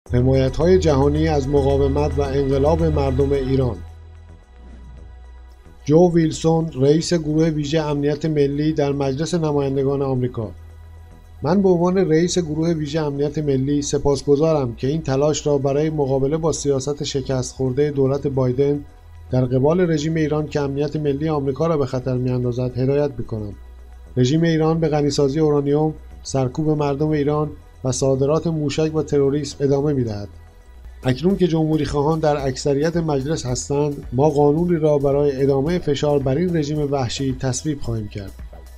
حمایت‌های جهانی از مقاومت و انقلاب مردم ایران. جو ویلسون، رئیس گروه ویژه امنیت ملی در مجلس نمایندگان آمریکا: من به عنوان رئیس گروه ویژه امنیت ملی سپاسگزارم که این تلاش را برای مقابله با سیاست شکست خورده دولت بایدن در قبال رژیم ایران که امنیت ملی آمریکا را به خطر می‌اندازد هدایت می‌کنم. رژیم ایران به غنیسازی اورانیوم، سرکوب مردم ایران و صادرات موشک و تروریسم ادامه می‌دهد. اکنون که جمهوری‌خواهان در اکثریت مجلس هستند، ما قانونی را برای ادامه فشار بر این رژیم وحشی تصویب خواهیم کرد.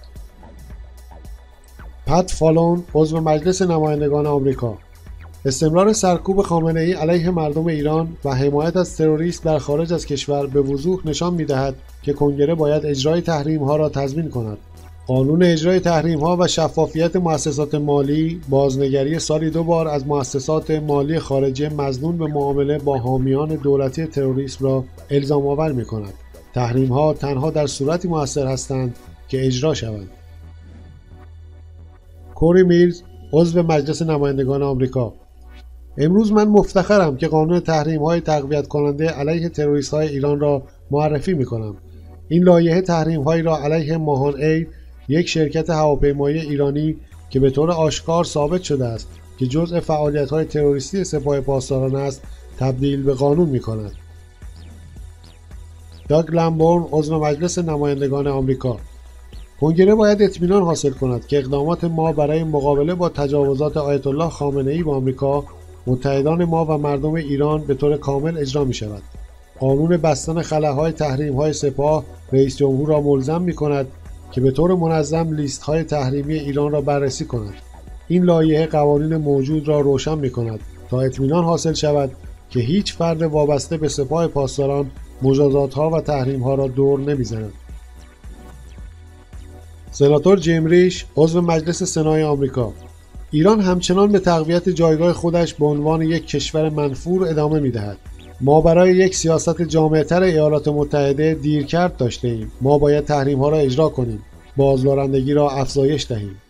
پت فالون، عضو مجلس نمایندگان آمریکا: استمرار سرکوب خامنه‌ای علیه مردم ایران و حمایت از تروریسم در خارج از کشور به وضوح نشان می‌دهد که کنگره باید اجرای تحریم‌ها را تضمین کند. قانون اجرای تحریم‌ها و شفافیت مؤسسات مالی، بازنگری سالی 2 بار از مؤسسات مالی خارجی مظنون به معامله با حامیان دولتی تروریسم را الزام‌آور می‌کند. تحریم‌ها تنها در صورتی مؤثر هستند که اجرا شوند. کوری میلز، عضو مجلس نمایندگان آمریکا: امروز من مفتخرم که قانون تحریم‌های تقویت کننده علیه تروریست‌های ایران را معرفی می‌کنم. این لایحه تحریم‌هایی را علیه ماهان ایر، یک شرکت هواپیمایی ایرانی که به طور آشکار ثابت شده است که جزء فعالیت‌های تروریستی سپاه پاسداران است، تبدیل به قانون می‌کند. داگ لمبورن، عضو مجلس نمایندگان آمریکا: کنگره باید اطمینان حاصل کند که اقدامات ما برای مقابله با تجاوزات آیت الله خامنه‌ای به آمریکا، متحدان ما و مردم ایران به طور کامل اجرا می شود. قانون بستن خلاهای تحریم‌های سپاه رئیس جمهور را ملزم می کند که به طور منظم لیست‌های تحریمی ایران را بررسی کند. این لایحه قوانین موجود را روشن می کند تا اطمینان حاصل شود که هیچ فرد وابسته به سپاه پاسداران مجازات‌ها و تحریم‌ها را دور نمی‌زند. سناتور جیم ریش، عضو مجلس سنای آمریکا: ایران همچنان به تقویت جایگاه خودش به عنوان یک کشور منفور ادامه می‌دهد. ما برای یک سیاست جامع‌تر ایالات متحده دیرکرد داشته ایم. ما باید تحریم‌ها را اجرا کنیم، بازدارندگی را افزایش دهیم.